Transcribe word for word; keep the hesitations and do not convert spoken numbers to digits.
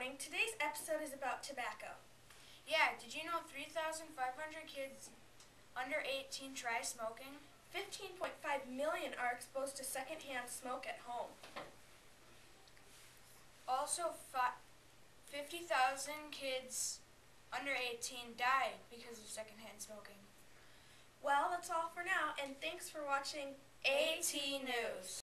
morning. Today's episode is about tobacco. Yeah, did you know three thousand five hundred kids under eighteen try smoking? fifteen point five million are exposed to secondhand smoke at home. Also, fifty thousand kids under eighteen died because of secondhand smoking. Well, that's all for now, and thanks for watching AT News.